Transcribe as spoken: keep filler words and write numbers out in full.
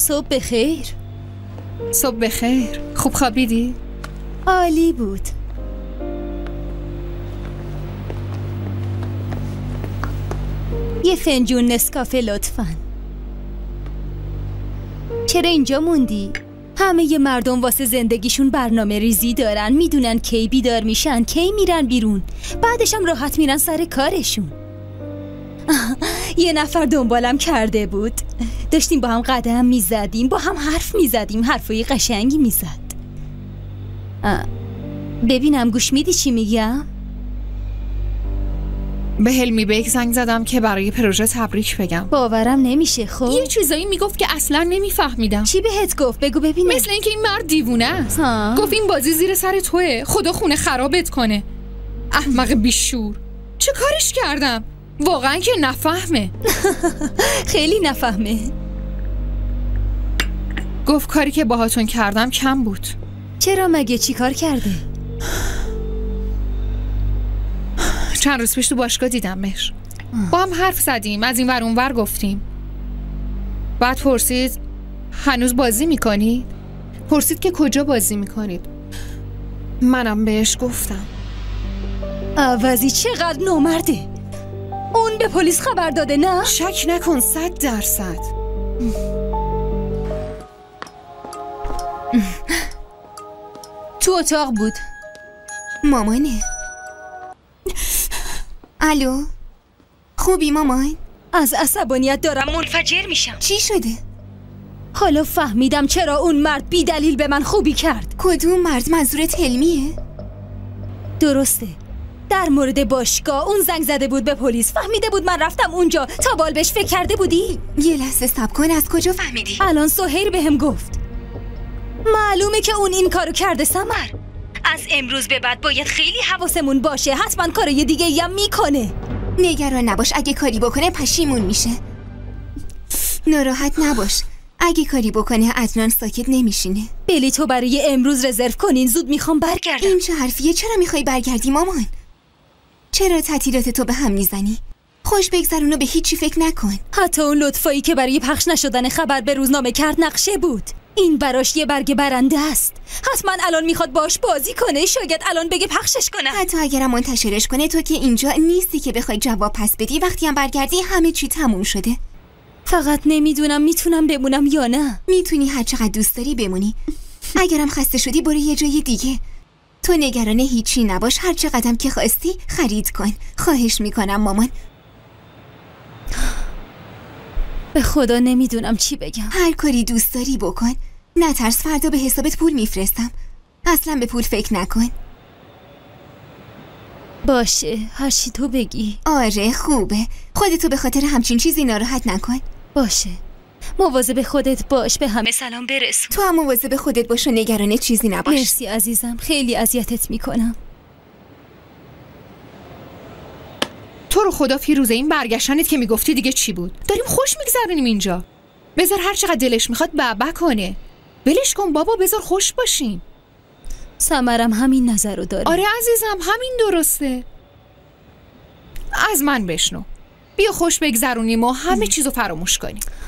صبح بخیر. صبح بخیر. خوب خوابیدی؟ عالی بود. یه فنجون نسکافه لطفاً. چرا اینجا موندی؟ همه ی مردم واسه زندگیشون برنامه ریزی دارن، میدونن کی بیدار میشن، کی میرن بیرون، بعدش هم راحت میرن سر کارشون. یه نفر دنبالم کرده بود، داشتیم با هم قدم میزدیم، با هم حرف میزدیم، حرفای قشنگی میزد. ببینم گوش میدی چی میگم؟ به هلمی بیک زنگ زدم که برای پروژه تبریک بگم. باورم نمیشه. خب یه چیزایی میگفت که اصلا نمیفهمیدم. چی بهت گفت؟ بگو ببینم. مثل اینکه این مرد دیوونه است. گفت این بازی زیر سر توئه، خدا خونه خرابت کنه. احمق بیشور. چه کارش کردم؟ واقعا که نفهمه. خیلی نفهمه. گفت کاری که باهاتون کردم کم بود. چرا مگه چی کار کرده؟ چند روز پیش تو باشگاه دیدم مهر. با هم حرف زدیم، از این ور اون ور گفتیم. بعد پرسید هنوز بازی میکنی؟ پرسید که کجا بازی میکنید. منم بهش گفتم. عوضی چقدر نامرده. اون به پلیس خبر داده نه؟ شک نکن، صد درصد. تو اتاق بود. مامانه. الو، خوبی مامان؟ از عصبانیت دارم منفجر میشم. چی شده؟ حالا فهمیدم چرا اون مرد بی دلیل به من خوبی کرد. کدوم مرد؟ منظورت حلمیه؟ درسته. در مورد باشگاه اون زنگ زده بود به پلیس، فهمیده بود من رفتم اونجا. تا بال بهش فکر کرده بودی؟ یه لحظه صبر کن. از کجا فهمیدی؟ الان سهیل بهم گفت. معلومه که اون این کارو کرده سمر. از امروز به بعد باید خیلی حواسمون باشه، حتما کارای دیگه ای هم میکنه. نگران نباش، اگه کاری بکنه پشیمون میشه. ناراحت نباش، اگه کاری بکنه عدنان ساکت نمیشینه. بلیطو برای امروز رزرو کنین، زود میخوام برگردم. این چه حرفیه؟ چرا میخوای برگردی مامان؟ چرا تعطیلات تو به هم میزنی؟ خوش بگذرونو، به هیچی فکر نکن. حتی اون لطفایی که برای پخش نشدن خبر به روزنامه کرد نقشه بود. این براش یه برگ برنده است. حتما الان میخواد باش بازی کنه، شاید الان بگه پخشش کنه. حتی اگرم منتشرش کنه، تو که اینجا نیستی که بخوای جواب پس بدی. وقتی هم برگردی همه چی تموم شده. فقط نمیدونم میتونم بمونم یا نه. میتونی هر چقدر دوست داری بمونی. اگرم خسته شدی برو یه جای دیگه. تو نگران هیچی نباش، هر چقدرم که خواستی خرید کن. خواهش میکنم مامان. به خدا نمیدونم چی بگم. هر کاری دوست داری بکن. نترس، فردا به حسابت پول میفرستم. اصلا به پول فکر نکن. باشه، هر چی تو بگی. آره خوبه. خودتو به خاطر همچین چیزی ناراحت نکن. باشه. مواظب خودت باش، به همه سلام برسون. تو هم مواظب خودت باش و نگران چیزی نباش. مرسی عزیزم، خیلی اذیتت میکنم. تو رو خدا فیروزه، این برگشتنت که میگفتی دیگه چی بود؟ داریم خوش میگذرونیم اینجا. بذار هر چقدر دلش میخواد بابا کنه. ولش کن بابا، بذار خوش باشیم. سمرم همین نظر رو داره. آره عزیزم، همین درسته. از من بشنو. بیا خوش بگذرونیم و همه چیزو فراموش کنیم.